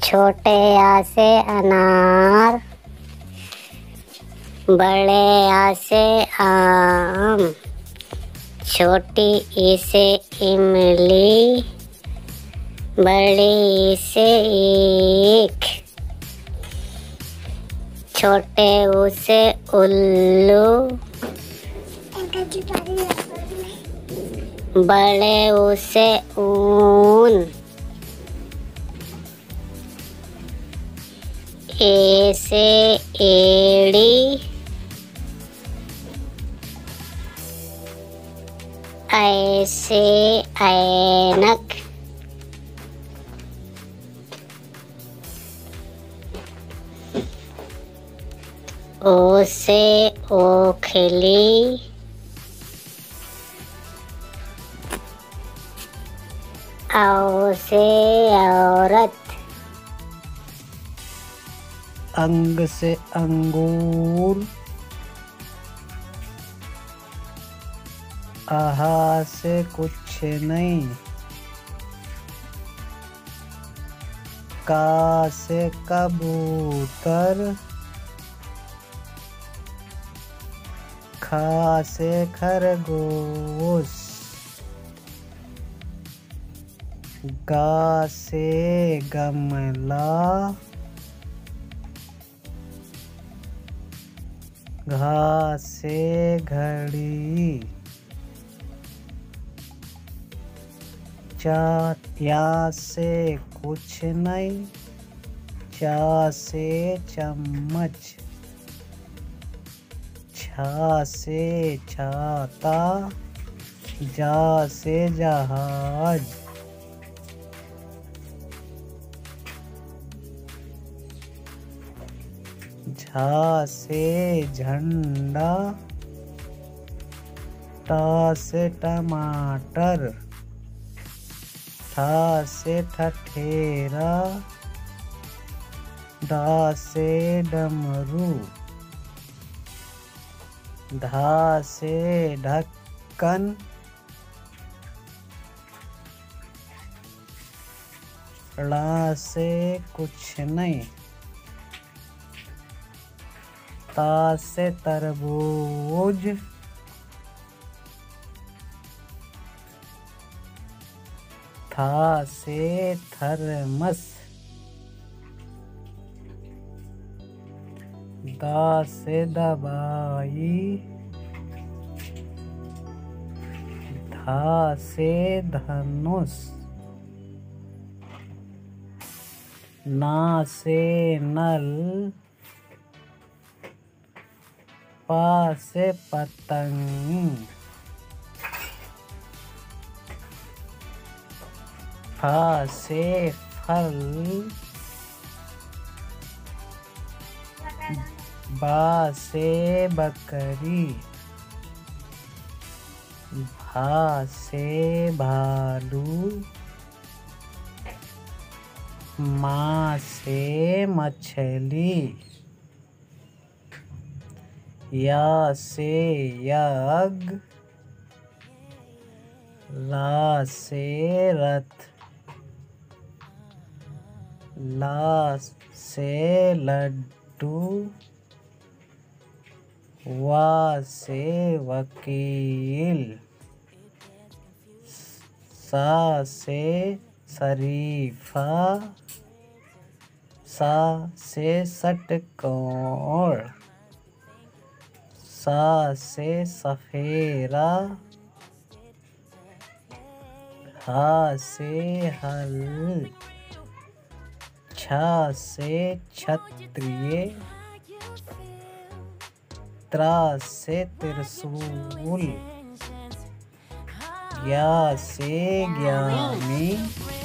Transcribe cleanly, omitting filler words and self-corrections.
छोटे आ से अनार, बड़े आ से आम, छोटी ई से इमली, बड़ी ई से ईख, छोटे ऊ से उल्लू, बड़े ऊ से ऊन, ए से एड़ी, ऐ से ऐनक, ओ से ओखली, औ से औरत, अंग से अंगूर, आहा से कुछ नहीं, का से कबूतर, खा से खरगोश, गा से गमला, घा से घड़ी, या से कुछ नहीं, चा से चम्मच, छा से छाता, जा से जहाज, झा से झंडा, टा से टमाटर, ठा से ठठेरा, डा से डमरू, ढा से ढक्कन, ड़ा से कुछ नहीं, ता से तरबूज, था से थर्मस, दा से दवाई, धा से धनुष, ना से नल, पा से पतंग, फा से फल, बा से बकरी, भा से भालू, माँ से मछली, या से यज्ञ, ला से रथ, ला से लड्डू, वा से वकील, सा से शरीफा, सा से षटकोण, सा से सफेरा, हा से हल, छा से क्षत्रिय, त्रा से त्रिशूल, ज्ञा से ज्ञानी,